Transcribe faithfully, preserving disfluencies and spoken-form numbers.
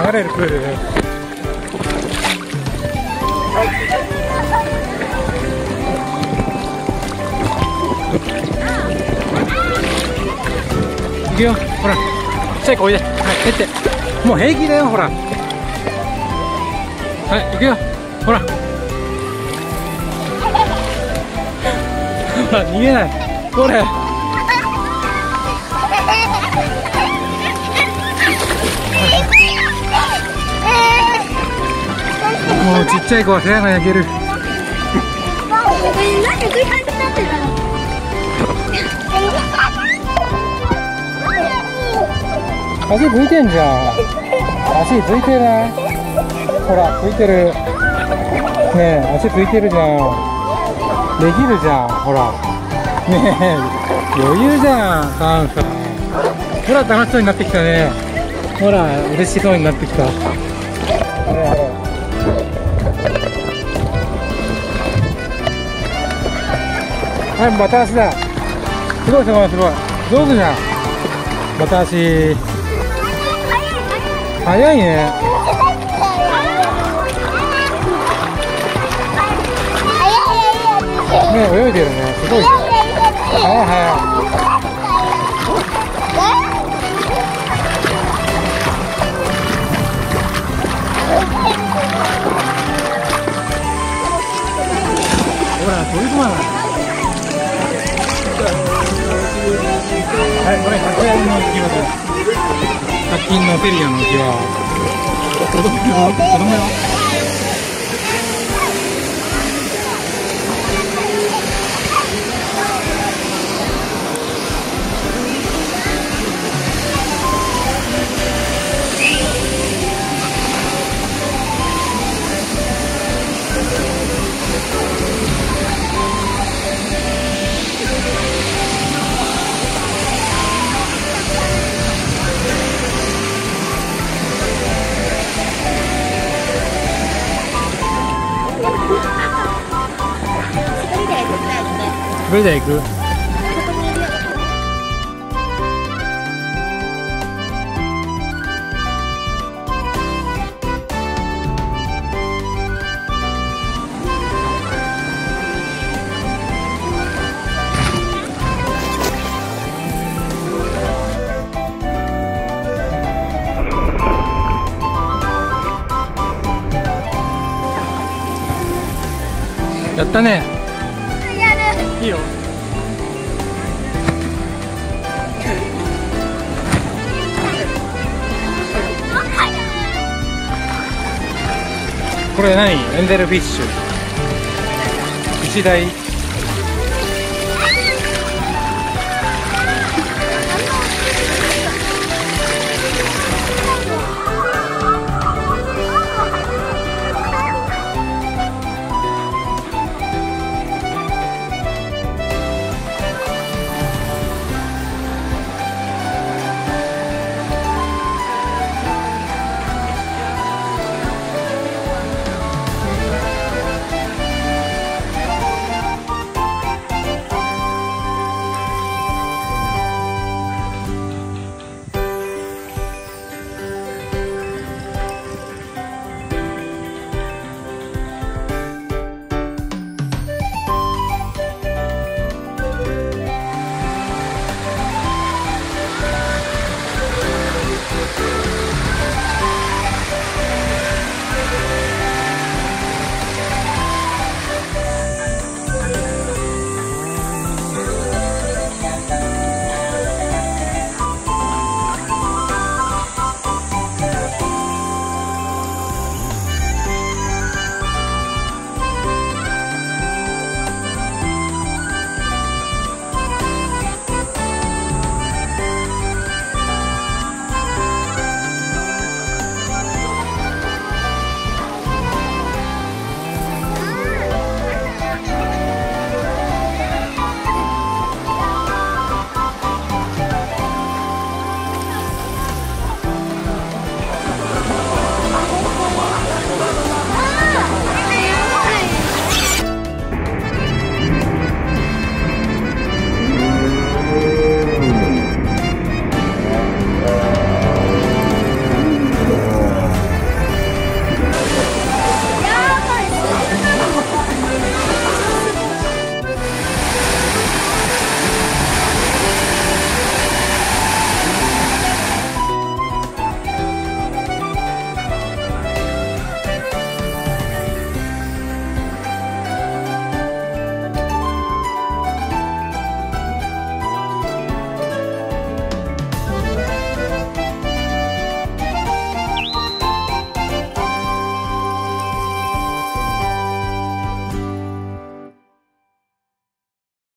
流れるプール。行くよ、ほら、ちっちゃい子おいで。はい、蹴って。もう平気だよ、ほら。はい、行くよ、ほら。ほら、逃げない。これ。もうちっちゃい子は背中焼ける。なんで食い始めたってたの？足ついてんじゃん。足ついてない？ほら、ついてる。ねえ、足ついてるじゃん。できるじゃん、ほら。ねえ、余裕じゃん、カンさん。ほら、楽しそうになってきたね。ほら、嬉しそうになってきた。ほらほら。はい、バタ足だ。すごいすごいすごい。上手じゃん。バタ足。早いね。ね、泳いでるね。すごい。早い早い。ほら、飛び込まない。はい、これひゃくえんの浮き輪です。ひゃく均のセリアの浮き輪。子供よ、子供よ。それじゃ行く？やったね。いいよ。これ何？エンゼルフィッシュ。一台。